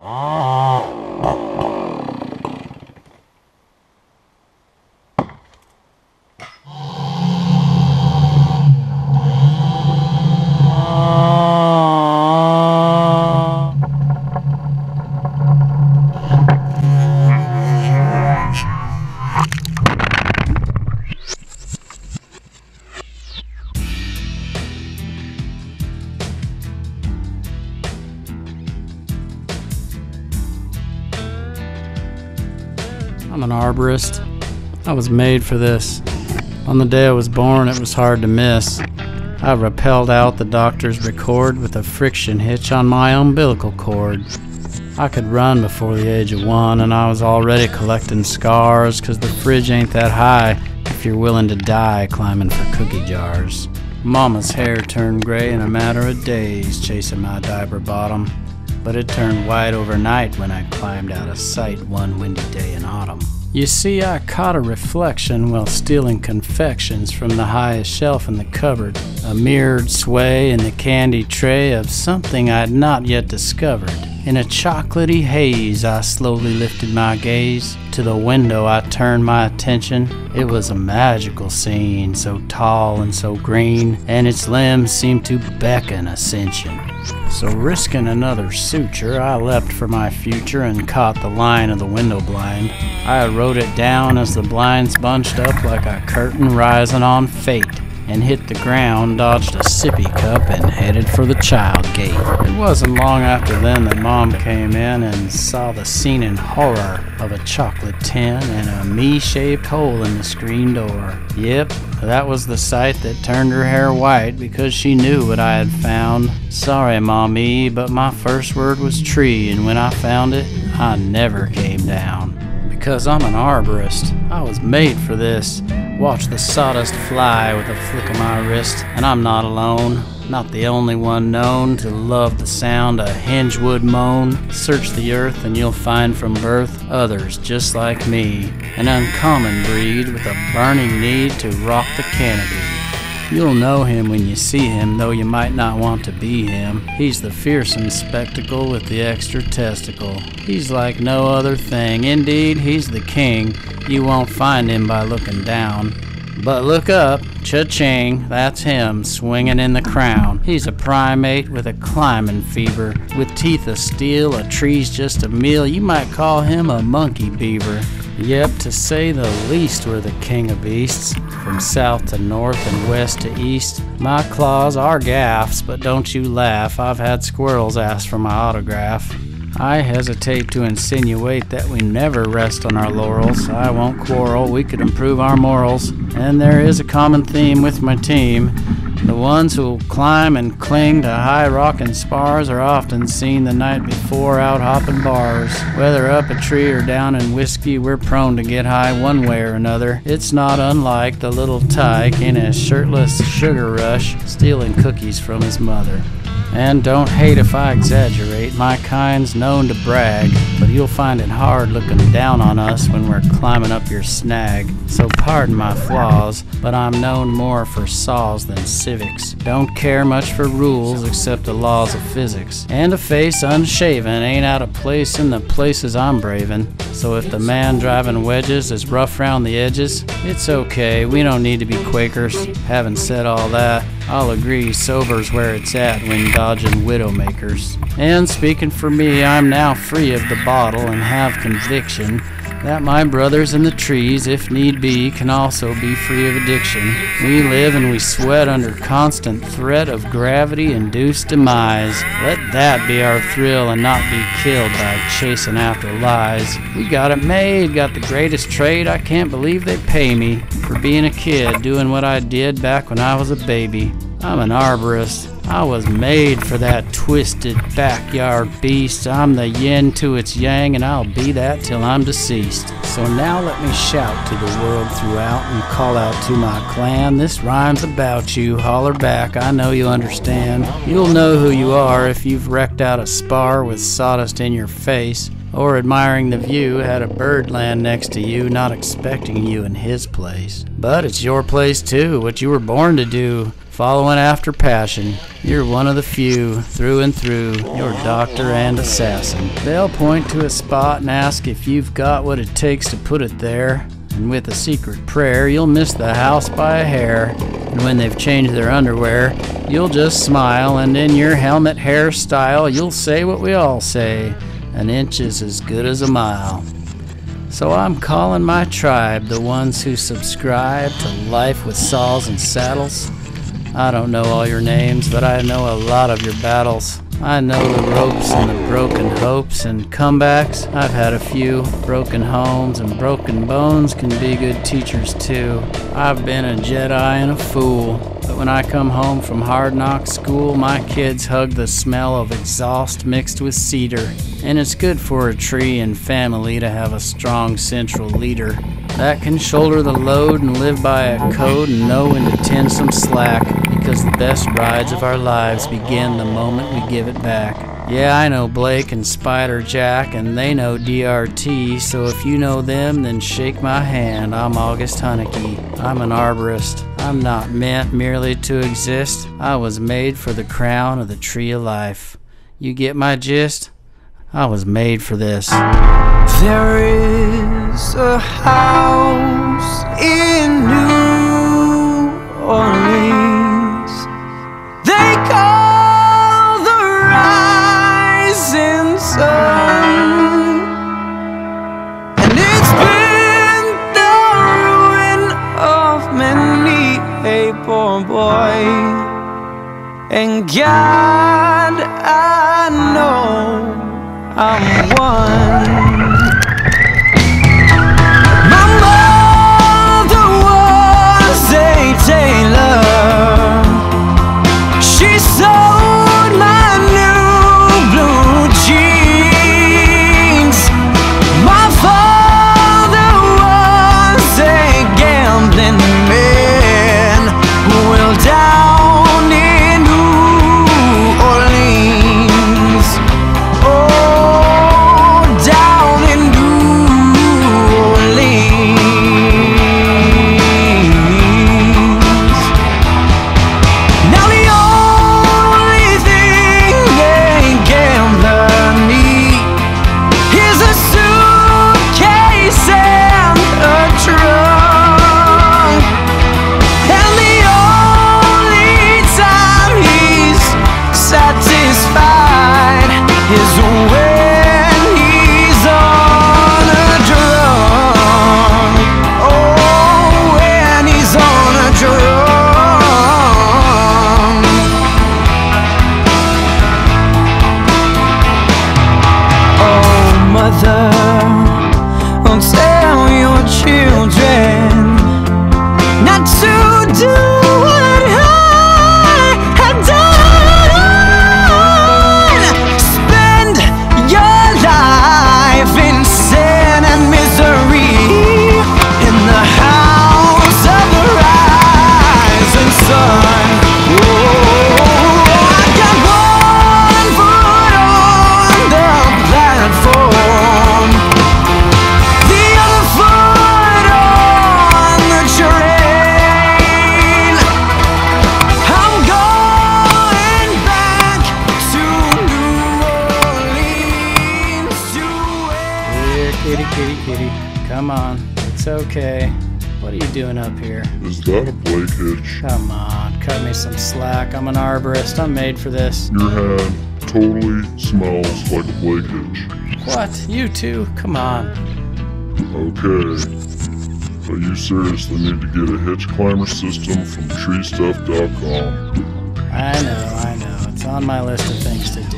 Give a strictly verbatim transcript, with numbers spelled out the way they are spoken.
I'm an arborist. I was made for this. On the day I was born, it was hard to miss. I rappelled out the doctor's record with a friction hitch on my umbilical cord. I could run before the age of one, and I was already collecting scars, 'cause the fridge ain't that high if you're willing to die climbing for cookie jars. Mama's hair turned gray in a matter of days chasing my diaper bottom, but it turned white overnight when I climbed out of sight one windy day in autumn. You see, I caught a reflection while stealing confections from the highest shelf in the cupboard, a mirrored sway in the candy tray of something I'd not yet discovered. In a chocolatey haze, I slowly lifted my gaze. To the window I turned my attention. It was a magical scene, so tall and so green, and its limbs seemed to beckon ascension. So risking another suture, I leapt for my future and caught the line of the window blind. I wrote it down as the blinds bunched up like a curtain rising on fate, and hit the ground, dodged a sippy cup, and headed for the child gate. It wasn't long after then that Mom came in and saw the scene in horror of a chocolate tin and a me-shaped hole in the screen door. Yep, that was the sight that turned her hair white because she knew what I had found. Sorry, Mommy, but my first word was tree, and when I found it, I never came down. Because I'm an arborist, I was made for this. Watch the sawdust fly with a flick of my wrist, and I'm not alone, not the only one known to love the sound a hinge would moan. Search the earth and you'll find from birth others just like me, an uncommon breed with a burning need to rock the canopy. You'll know him when you see him, though you might not want to be him. He's the fearsome spectacle with the extra testicle. He's like no other thing. Indeed, he's the king. You won't find him by looking down. But look up, cha-ching, that's him, swinging in the crown. He's a primate with a climbing fever, with teeth of steel, a tree's just a meal. You might call him a monkey beaver. Yep, to say the least, we're the king of beasts. From south to north and west to east. My claws are gaffs, but don't you laugh. I've had squirrels ask for my autograph. I hesitate to insinuate that we never rest on our laurels. I won't quarrel, we could improve our morals. And there is a common theme with my team. The ones who'll climb and cling to high rockin' spars are often seen the night before out hopping bars. Whether up a tree or down in whiskey, we're prone to get high one way or another. It's not unlike the little tyke in his shirtless sugar rush, stealing cookies from his mother. And don't hate if I exaggerate, my kind's known to brag, but you'll find it hard looking down on us when we're climbing up your snag. So pardon my flaws, but I'm known more for saws than civics. Don't care much for rules except the laws of physics. And a face unshaven ain't out of place in the places I'm braving. So if the man driving wedges is rough round the edges, it's okay, we don't need to be Quakers. Having said all that, I'll agree sober's where it's at when dodging widowmakers. And speaking for me, I'm now free of the bottle and have conviction that my brothers in the trees, if need be, can also be free of addiction. We live and we sweat under constant threat of gravity-induced demise. Let that be our thrill and not be killed by chasing after lies. We got it made, got the greatest trade. I can't believe they pay me for being a kid, doing what I did back when I was a baby. I'm an arborist. I was made for that twisted backyard beast. I'm the yin to its yang, and I'll be that till I'm deceased. So now let me shout to the world throughout and call out to my clan. This rhyme's about you. Holler back, I know you understand. You'll know who you are if you've wrecked out a spar with sawdust in your face, or admiring the view, had a bird land next to you, not expecting you in his place. But it's your place too, what you were born to do. following after passion. You're one of the few, through and through, you're doctor and assassin. They'll point to a spot and ask if you've got what it takes to put it there, and with a secret prayer, you'll miss the house by a hair. And when they've changed their underwear, you'll just smile, and in your helmet hairstyle, you'll say what we all say, an inch is as good as a mile. So I'm calling my tribe, the ones who subscribe to life with saws and saddles. I don't know all your names, but I know a lot of your battles. I know the ropes and the broken hopes and comebacks. I've had a few. Broken homes and broken bones can be good teachers too. I've been a Jedi and a fool, but when I come home from hard knock school, my kids hug the smell of exhaust mixed with cedar. And it's good for a tree and family to have a strong central leader that can shoulder the load and live by a code and know when to tend some slack, because the best rides of our lives begin the moment we give it back. Yeah, I know Blake and Spider Jack, and they know D R T, so if you know them, then shake my hand. I'm August Hunneke. I'm an arborist. I'm not meant merely to exist. I was made for the crown of the tree of life. You get my gist? I was made for this. There is a house in New Orleans they call the rising sun, and it's been the ruin of many a poor boy. And God, I know I'm one. My mother was a tailor. She sewed my new blue jeans. My father was a gambling man. Well, down in New Orleans, oh, down in New Orleans. Now the only thing a gambler needs is a suitcase and a trunk, and the only time he's satisfied is when he's on a drunk. Oh, when he's on a drunk. Oh, mother, oh, tell your children not to do what I had done. Spend your life in sin and misery in the house of the rising sun. Oh, I got one foot on the platform, the other foot on the train. I'm going back to New Orleans to Here, kitty, kitty, kitty. Come on. It's okay. What are you doing up here? Is that a blade hitch? Come on, cut me some slack. I'm an arborist. I'm made for this. Your hand totally smells like a blade hitch. What? You too? Come on. Okay. But you seriously need to get a hitch climber system from tree stuff dot com. I know, I know. It's on my list of things to do.